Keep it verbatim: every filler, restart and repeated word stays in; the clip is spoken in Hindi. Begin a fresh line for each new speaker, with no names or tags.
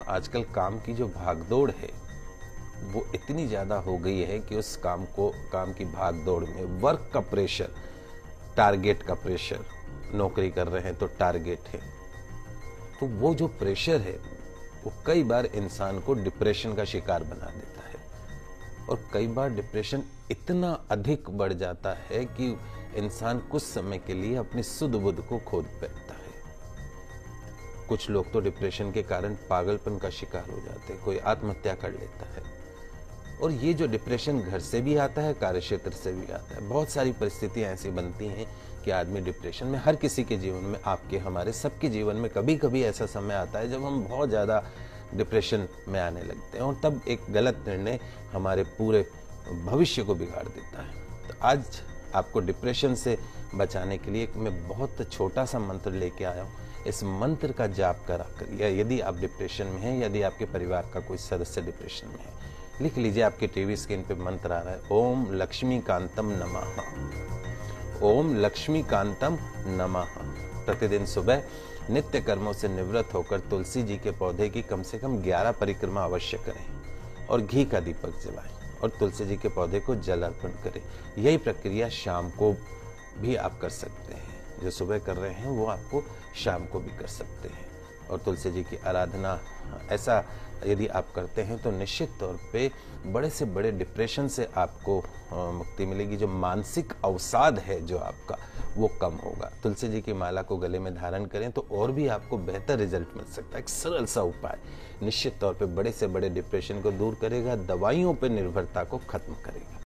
आजकल काम की जो भागदौड़ है वो इतनी ज़्यादा हो गई है कि उस काम को काम की भागदौड़ में वर्क का प्रेशर, टारगेट का प्रेशर, नौकरी कर रहे हैं तो टारगेट है, तो वो जो प्रेशर है वो कई बार इंसान को डिप्रेशन का शिकार बना देता है। और कई बार डिप्रेशन इतना अधिक बढ़ जाता है कि इंसान कुछ समय के लिए अपनी सुध बुध को खो बैठता है। कुछ लोग तो डिप्रेशन के कारण पागलपन का शिकार हो जाते हैं, कोई आत्महत्या कर लेता है। और ये जो डिप्रेशन घर से भी आता है, कार्य क्षेत्र से भी आता है। बहुत सारी परिस्थितियां ऐसी बनती हैं कि आदमी डिप्रेशन में, हर किसी के जीवन में, आपके हमारे सबके जीवन में कभी कभी ऐसा समय आता है जब हम बहुत ज़्यादा डिप्रेशन में आने लगते हैं और तब एक गलत निर्णय हमारे पूरे भविष्य को बिगाड़ देता है। तो आज आपको डिप्रेशन से बचाने के लिए मैं बहुत छोटा सा मंत्र लेके आया हूँ। इस मंत्र का जाप करा कर, या यदि आप डिप्रेशन में हैं, यदि आपके परिवार का कोई सदस्य डिप्रेशन में है, लिख लीजिए। आपके टीवी स्क्रीन पे मंत्र आ रहा है, ओम लक्ष्मी कांतम नमः। ओम लक्ष्मी कांतम नमः। प्रतिदिन सुबह नित्य कर्मों से निवृत्त होकर तुलसी जी के पौधे की कम से कम ग्यारह परिक्रमा अवश्य करें और घी का दीपक जलाएं और तुलसी जी के पौधे को जल अर्पण करें। यही प्रक्रिया शाम को भी आप कर सकते हैं। जो सुबह कर रहे हैं वो आपको शाम को भी कर सकते हैं। और तुलसी जी की आराधना ऐसा यदि आप करते हैं तो निश्चित तौर पे बड़े से बड़े डिप्रेशन से आपको मुक्ति मिलेगी। जो मानसिक अवसाद है जो आपका, वो कम होगा। तुलसी जी की माला को गले में धारण करें तो और भी आपको बेहतर रिजल्ट मिल सकता है। एक सरल सा उपाय निश्चित तौर पे बड़े से बड़े डिप्रेशन को दूर करेगा, दवाइयों पर निर्भरता को खत्म करेगा।